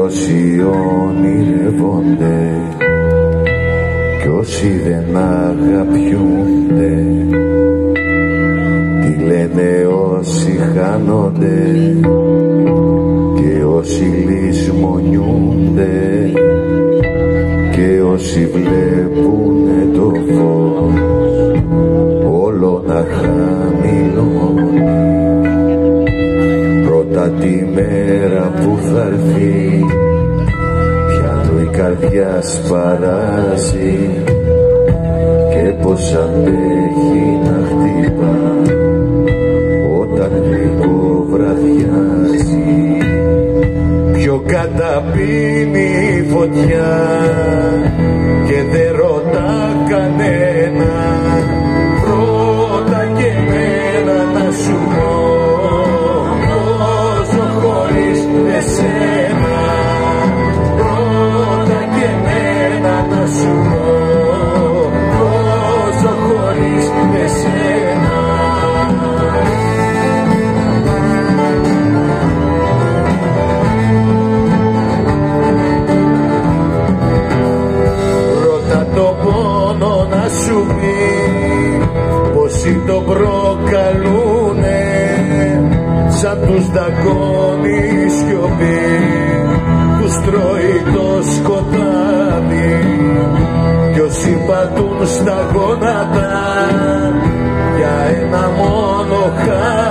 όσοι ονειρεύονται κι όσοι δεν αγαπιούνται, τι λένε όσοι χάνονται και όσοι λησμονιούνται και όσοι βλέπουνε το φως όλο να χαμηλώνει. Πρώτα τη μέρα που θα έρθει πιάνω η καρδιά σπαράζει και πως αντέχει να χτυπά όταν λίγο βραδιάζει. Πιο καταπίνει η φωτιά και δεν ρωτά κανένα, πρώτα και εμένα να σου πω πώς ζω χωρίς εσένα. Πρώτα και εμένα να σου πω πώς ζω χωρίς εσένα. Σου πει πόσοι το προκαλούνε, σαν τους δαγκώνει η σιωπή, τους τρώει το σκοτάδι κι όσοι πατούν στα γόνατα για ένα μόνο χάρη